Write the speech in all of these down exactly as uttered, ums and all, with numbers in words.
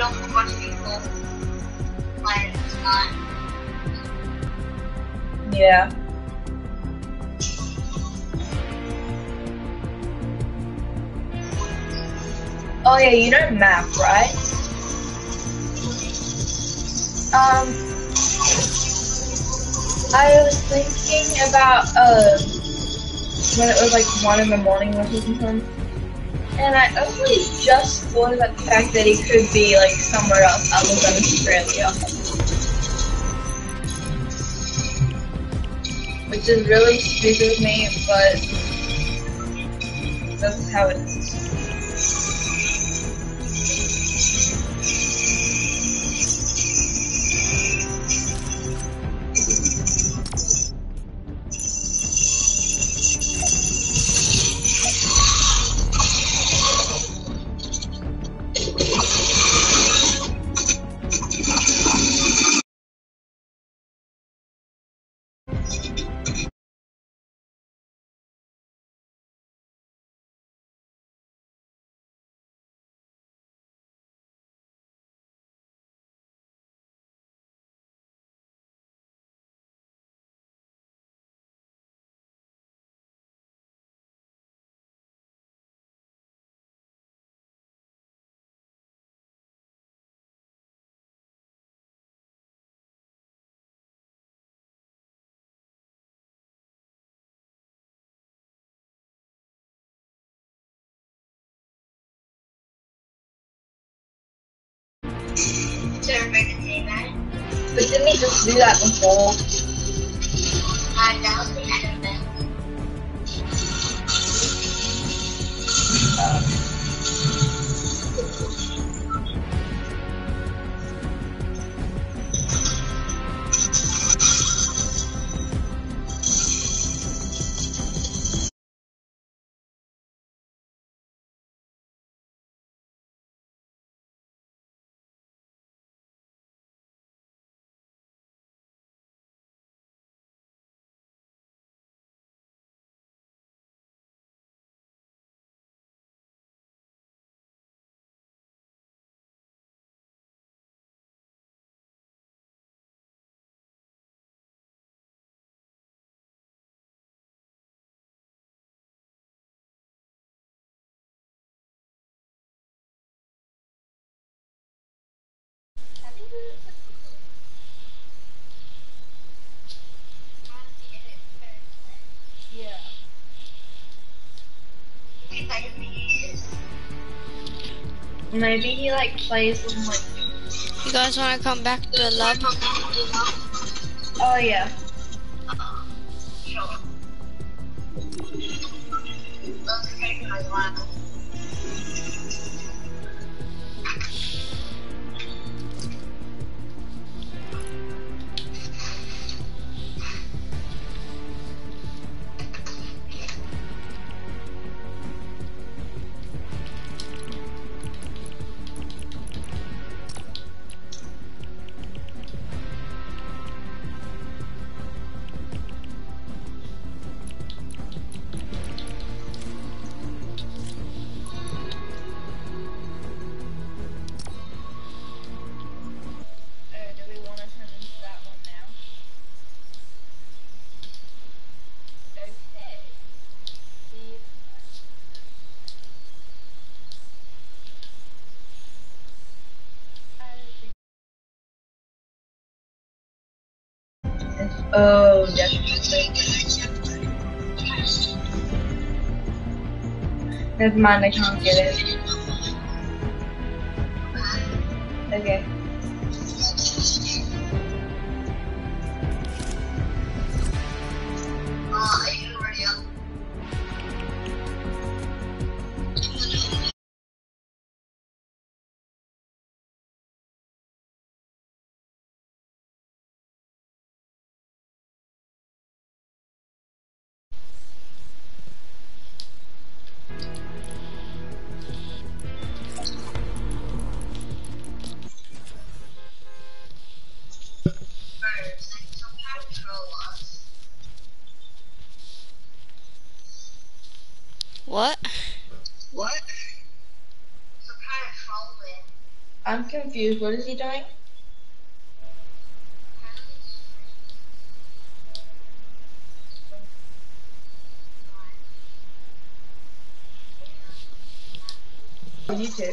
don't watch people when it's not. Yeah. Oh yeah, you know map, right? Um, I was thinking about uh when it was like one in the morning or something, and I only just thought about the fact that he could be like somewhere else other than Australia, which is really stupid of me, but that's how it is. But didn't he just do that before? Uh, that was the end of it. Yeah. Maybe he like plays with like. You guys want to come back to the lab? Oh yeah. Sure. Let's take my lab. Oh, do we want to turn into that one now? Okay. See. Oh, definitely. Never mind, I can't get it. Okay. Uh, are you ready up? First, some kind of troll us. What? What? Some kind of trolling. I'm confused. What is he doing? You too.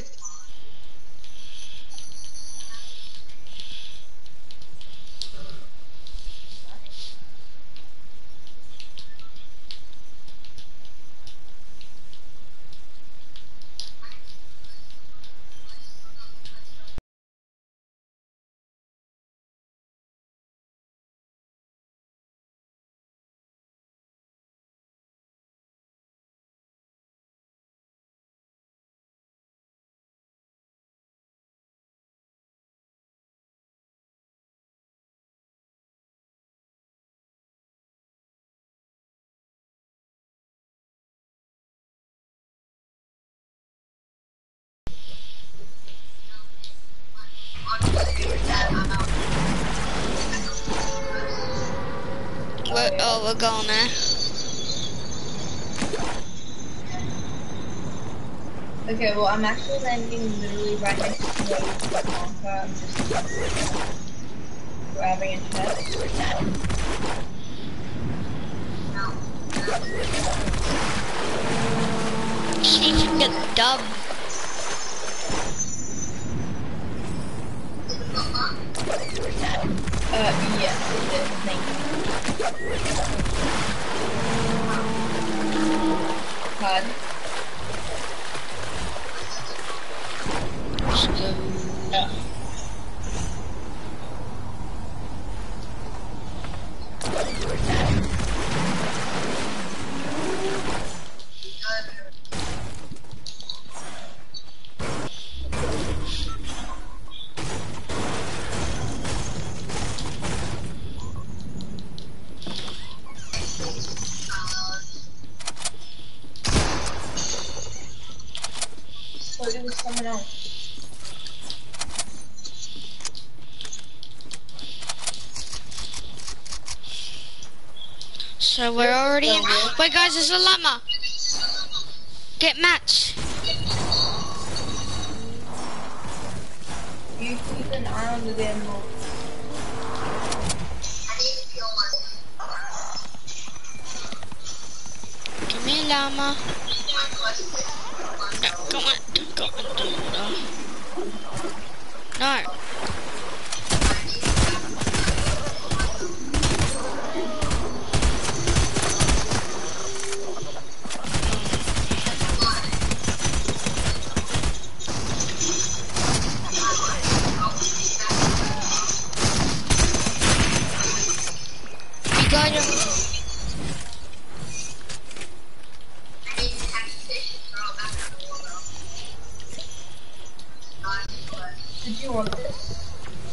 We're, oh, we're going there. Okay, well, I'm actually landing literally right next to the bunker. I'm just grabbing a chest. See if you can get the dub. Uh, yes, it is. Thank you. Pod. Let's go. Yeah. So it was someone else. So we're already in. Wait, guys, there's a llama. Get match. You keep an eye on the damn move. Give me a llama. No, go on, go on, no. You got him. Did you want this?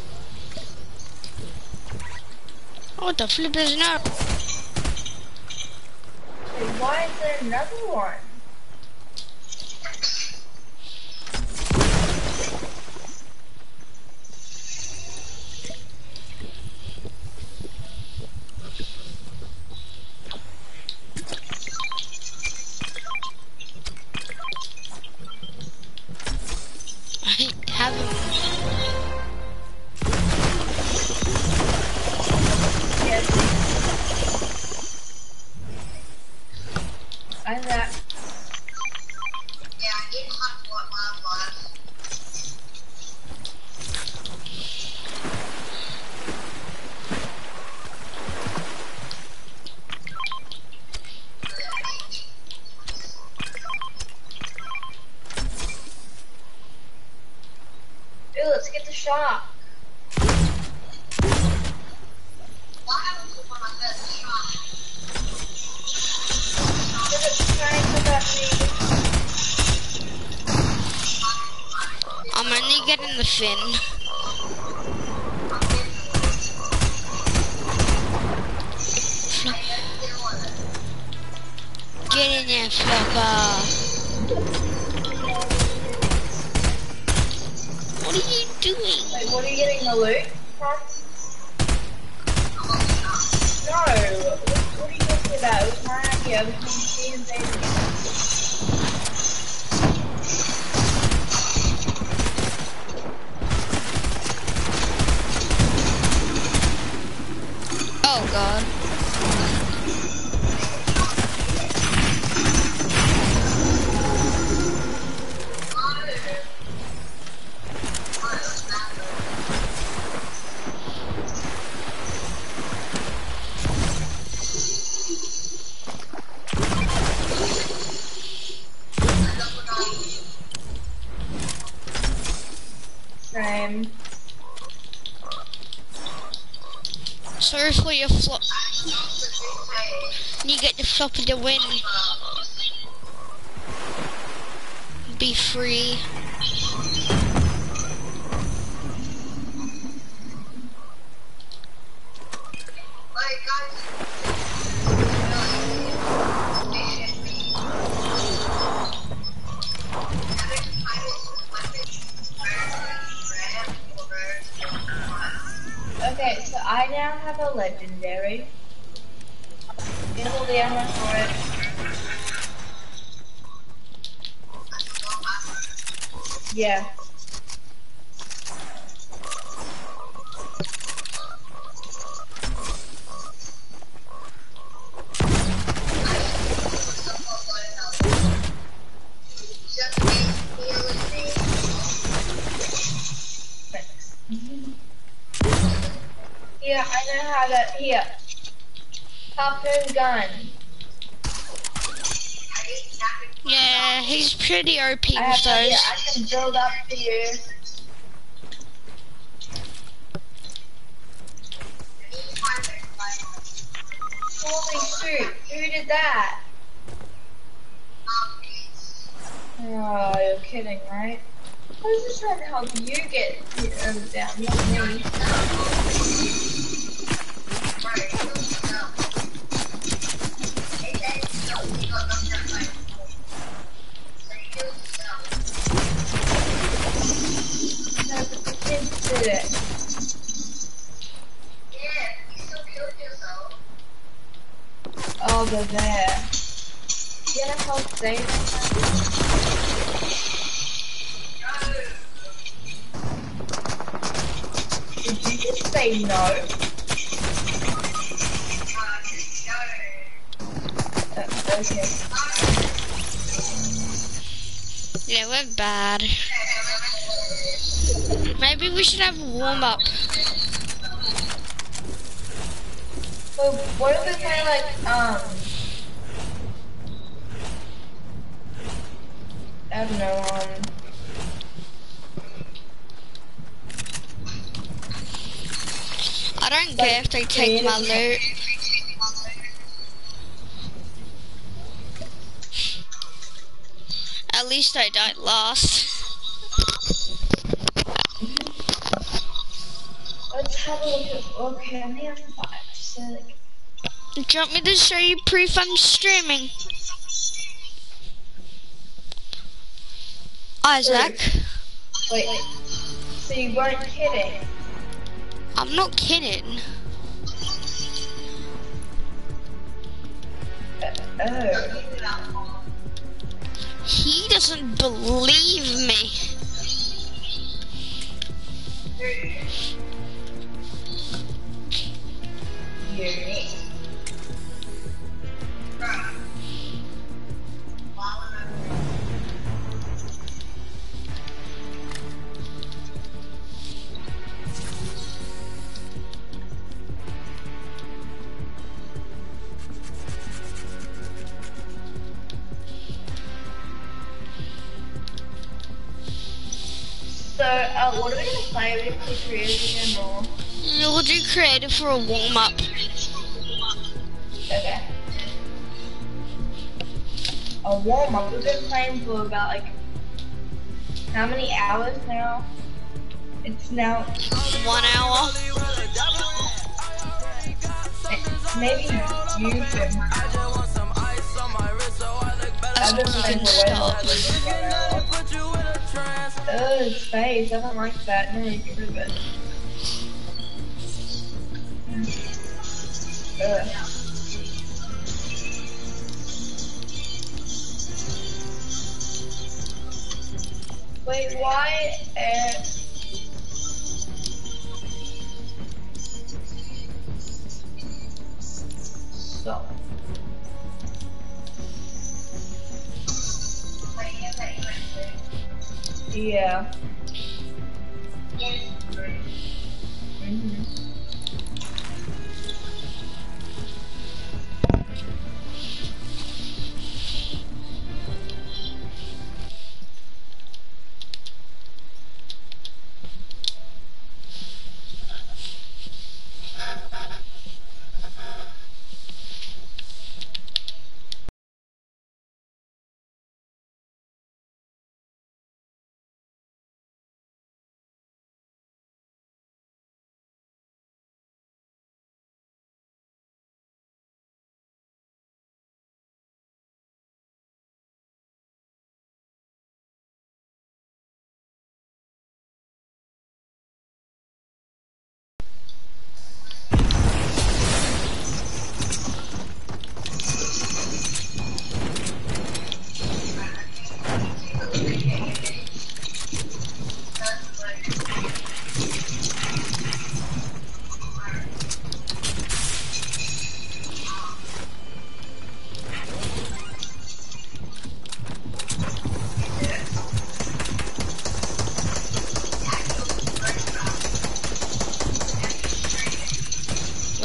Oh, the flip is no. Wait, why is there another one? I haven't. Yes. I'm that. Yeah, I need hot water. Ew, let's get the shot. Why haven't you won my first shot? Because it's trying to get me. I'm only getting the fin. Get in there, Flopper. What are you doing? Wait, what are you getting the loot from? No, what, what are you talking about? It was my idea between C and Baby. Same. Sorry for your flop. You get the flop of the win. Be free. Like, guys, they should be. Okay, so I now have a legendary. Get all the ammo for it. Yeah. Thanks. Yeah, I know how to. Here. Harpoon gun. Yeah, he's pretty O P I with have no idea. those. I can build up for you. Holy shoot, who did that? Oh, you're kidding, right? I was just trying to help you get um, down, not me. No, but the kids did it. Oh, they're there. You gonna help save them? Did you just say no? Uh, okay. Yeah, we're bad. Maybe we should have a warm up. So what if we play like um I don't know, um I don't care if they take my loot. At least I don't last. let's have a look at okay, I only have five, so like Do you want me to show you proof I'm streaming? Isaac, wait, so you weren't kidding? I'm not kidding. Uh, oh. He doesn't believe me. You. So, uh, what are we gonna play? Are we gonna play creative again or? We'll do creative for a warm up. Okay. A warm up. We've been playing for about like how many hours now? It's now One hour. maybe you should. I've been That's playing can for way stop. longer than one hour. Ugh, space. I don't like that. No, get rid of it. Ugh. Wait, why? Uh, so. Yeah. Mm-hmm.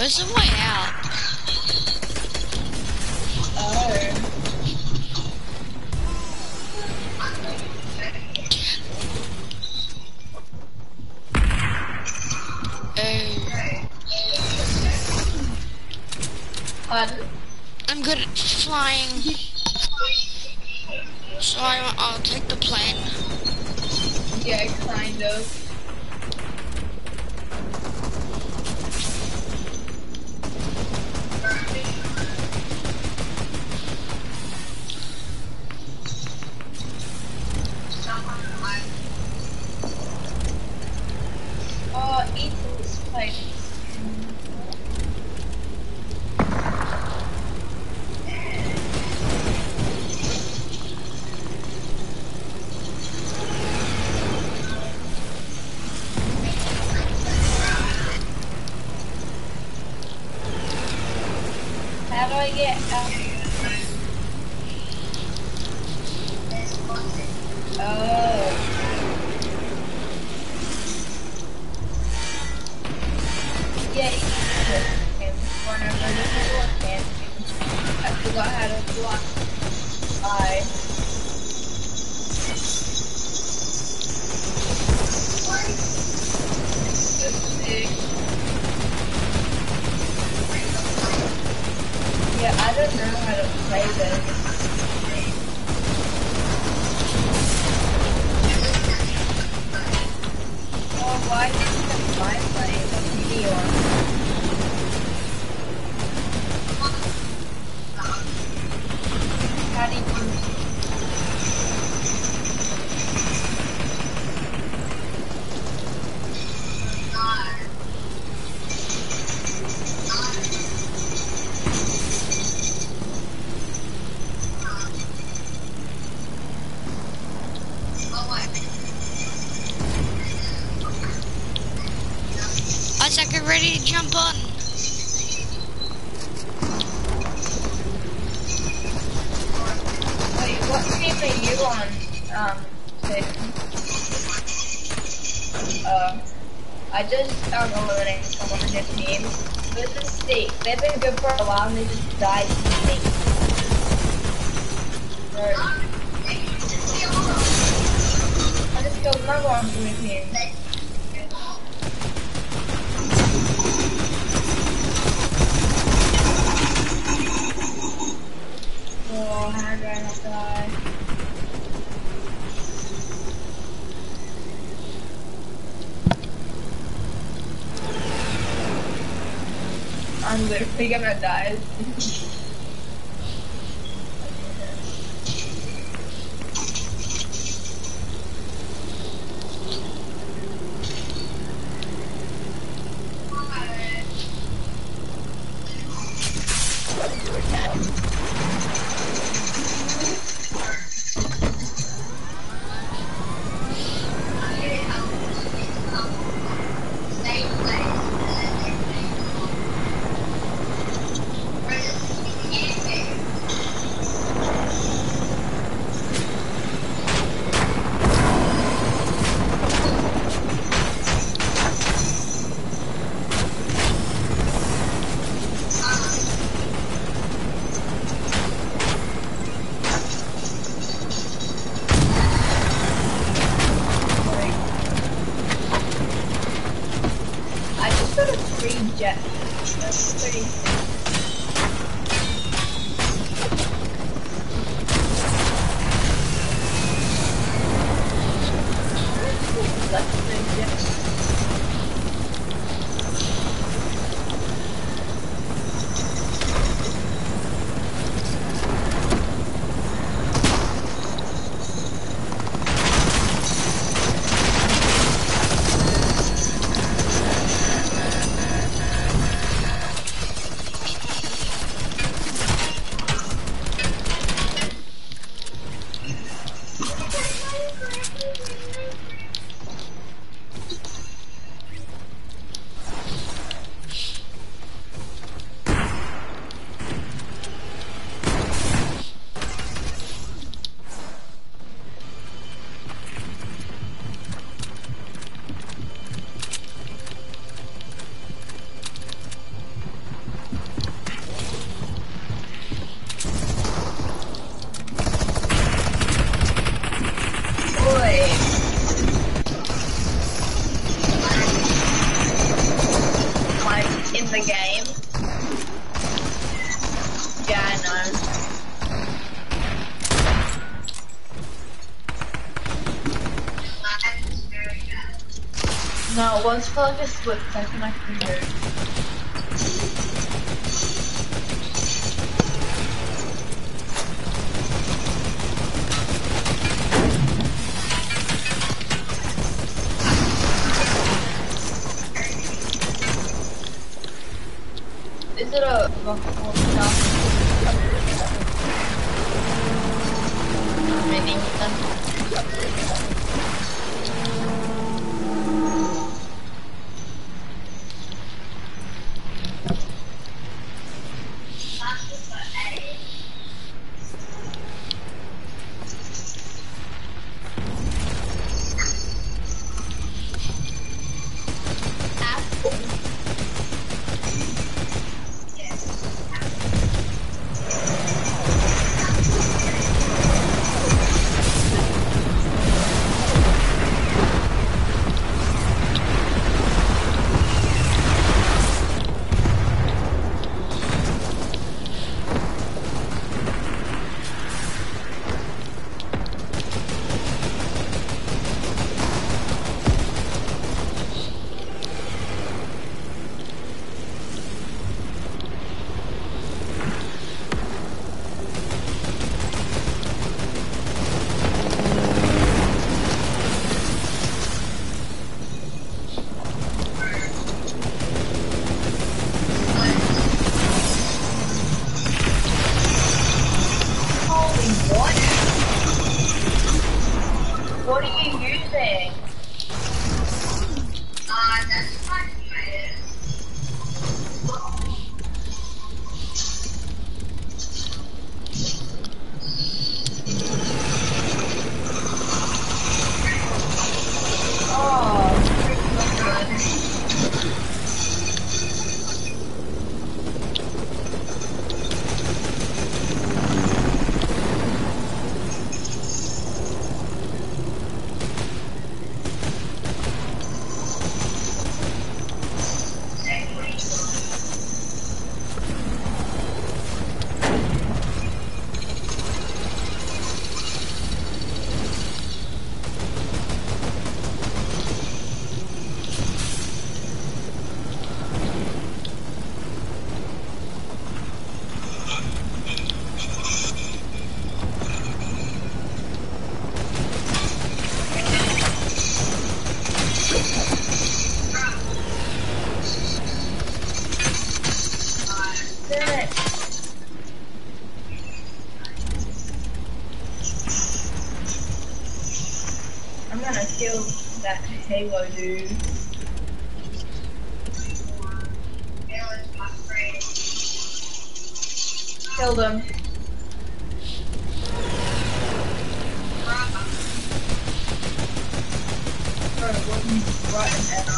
Where's the way out? Oh. Oh. Pardon? I'm good at flying. So I, I'll take the plane. Yeah, kind of. Oh, Ethan's place. How do I get out? Oh. Yeah, and for number and I forgot how to block. I. Yeah, I don't know how to play this. Oh, why didn't I play the video? How do you Isaac, get ready to jump on. Wait, what team are you on, um, Jason? Uh, I just um, eliminated someone in their team. There's a state. They've been good for a while and they just died in the state. Right. I just killed another one from your team. Oh, how did I not die? I'm literally gonna die. I just got a free jet. That's pretty. That's pretty jet. the game. Yeah, I know. Mine's very bad. No, it was for like a split second I could hear it. Is it a well, no. Maybe then. That's for A. Apple. Holy what? What are you using? Uh, that's not good. Oh, pretty good. Damn it. I'm gonna kill that Halo dude. Halo's my friend. Killed him. Bro, it wasn't right in Anna.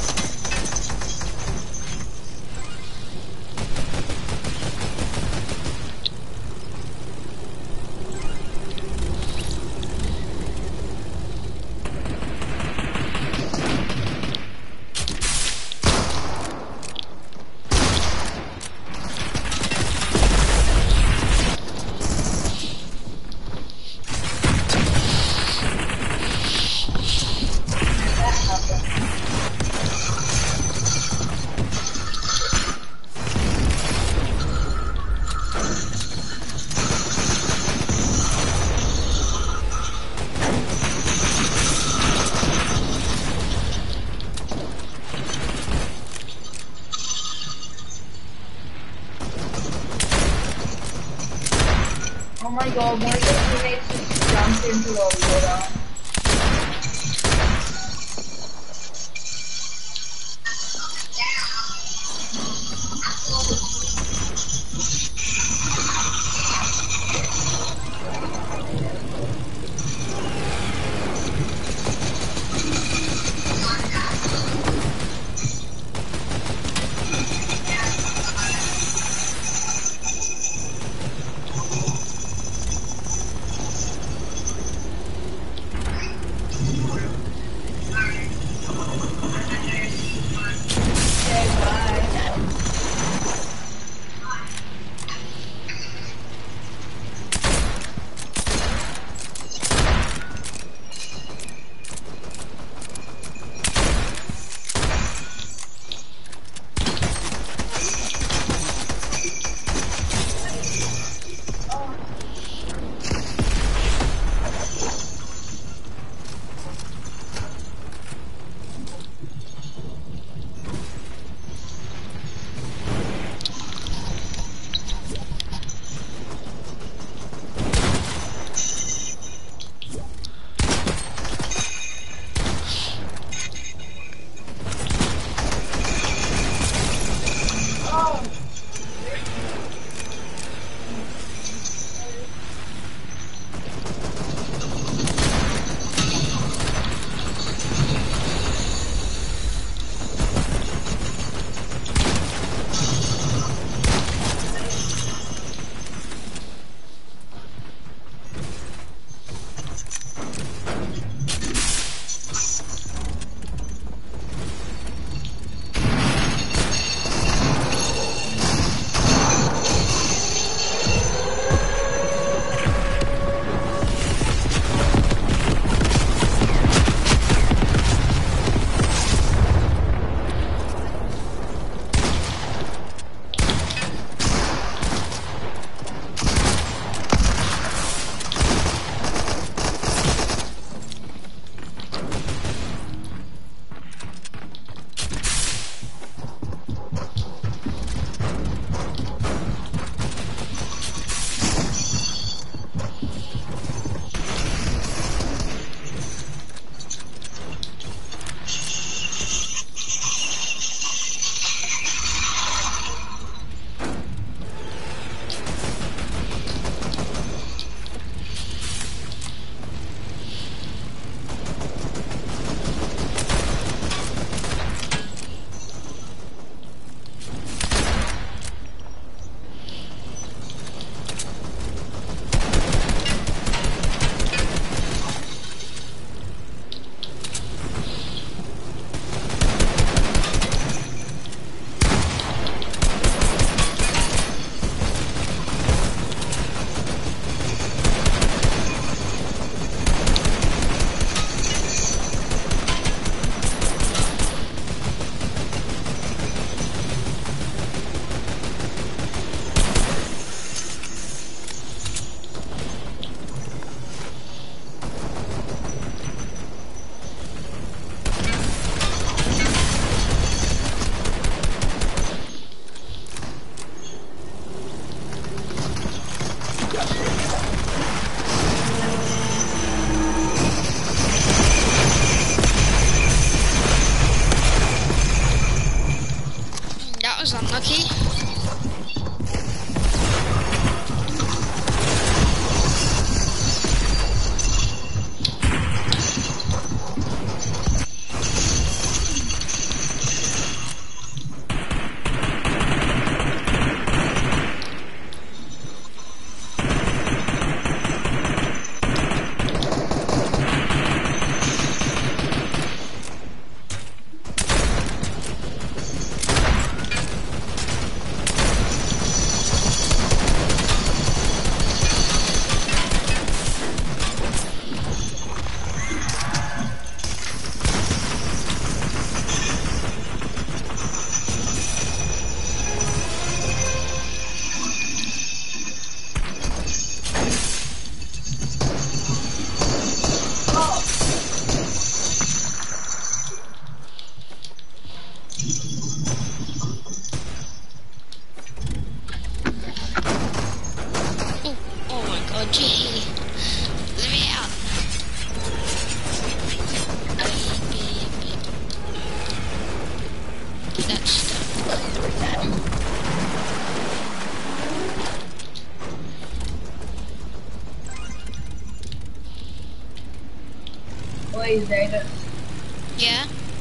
Oh my god, one of the teammates just jumped into the water. was unlucky. Wait, is there? Yeah.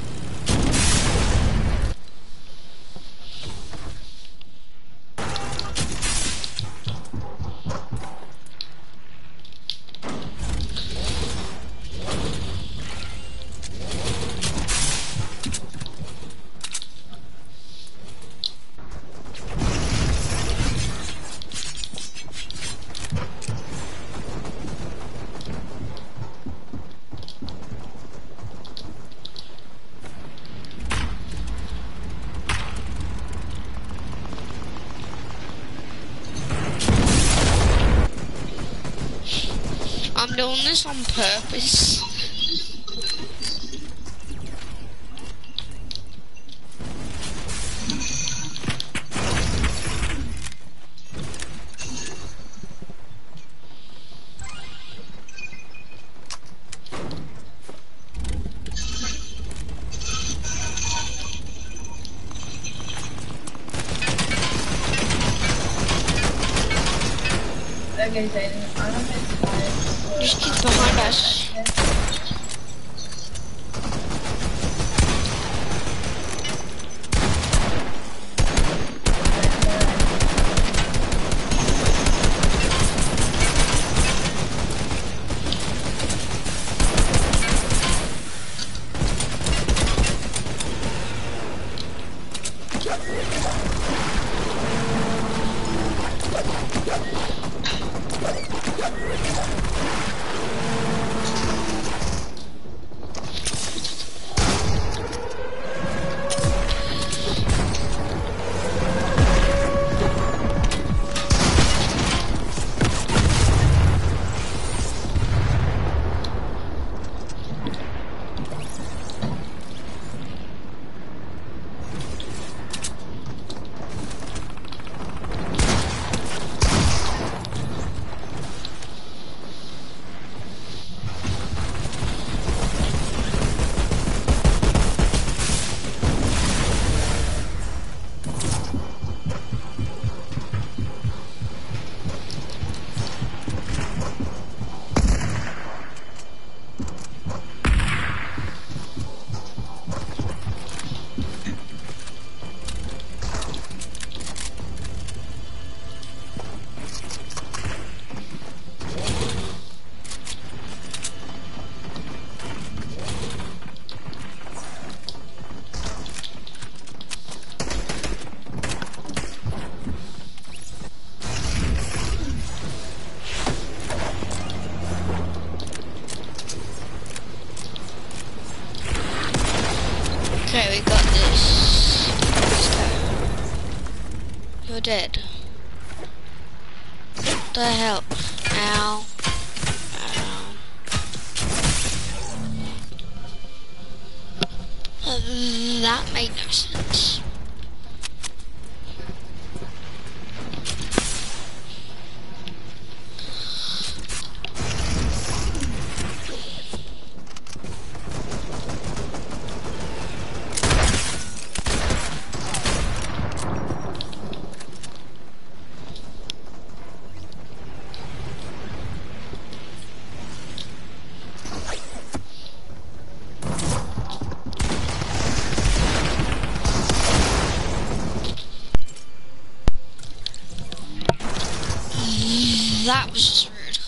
I'm doing this on purpose. Okay, Zayden, I don't think tired. Just keep behind us. Okay, we got this. Let's go. You're dead. What the hell? Ow. Ow. Uh, that made no sense. that was just rude.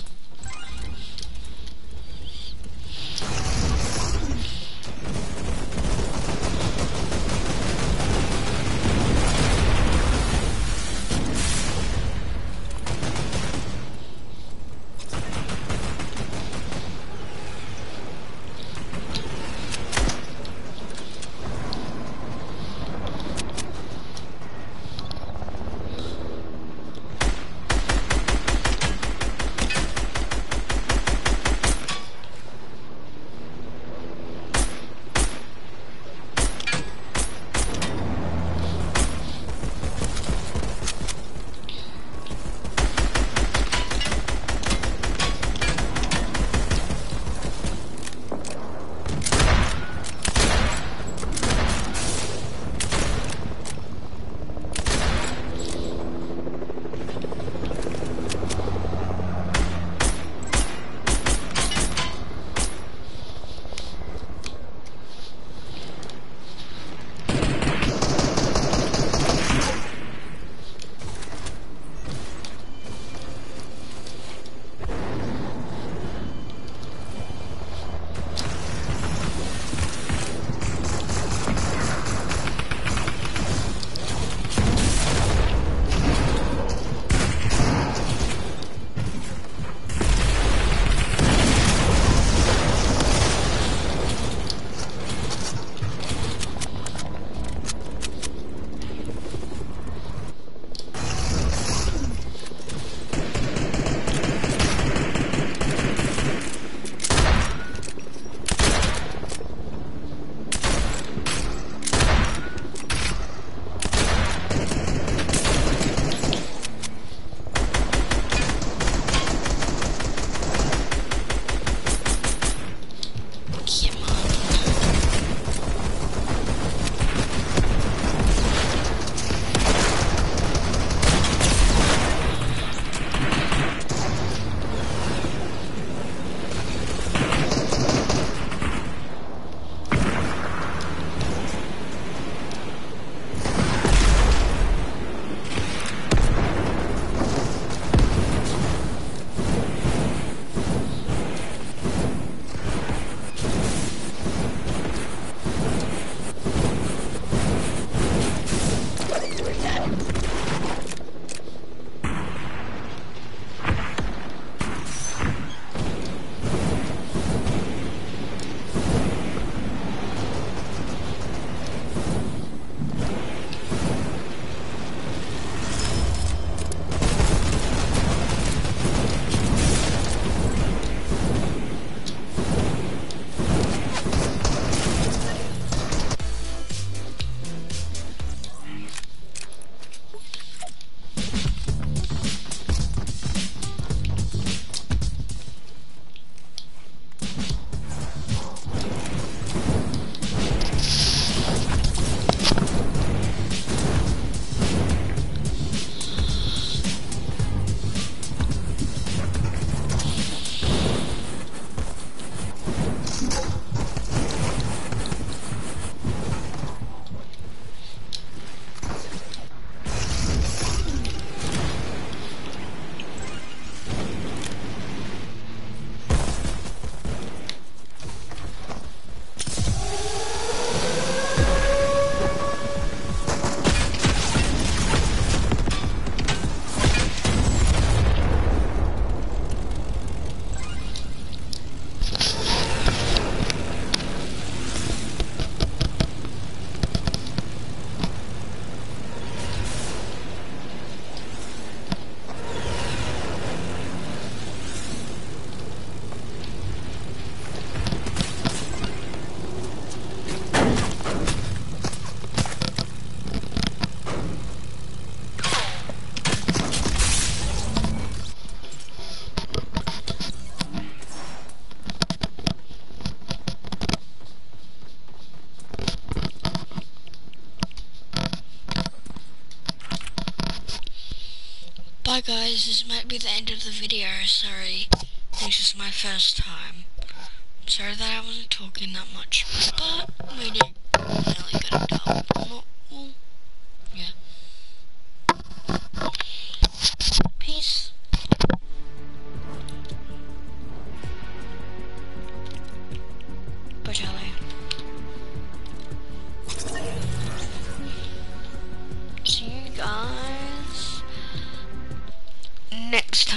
Bye guys, this might be the end of the video, sorry. This is my first time. I'm sorry that I wasn't talking that much, but we did really good at that. Well, well, yeah. Peace.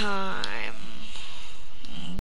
time.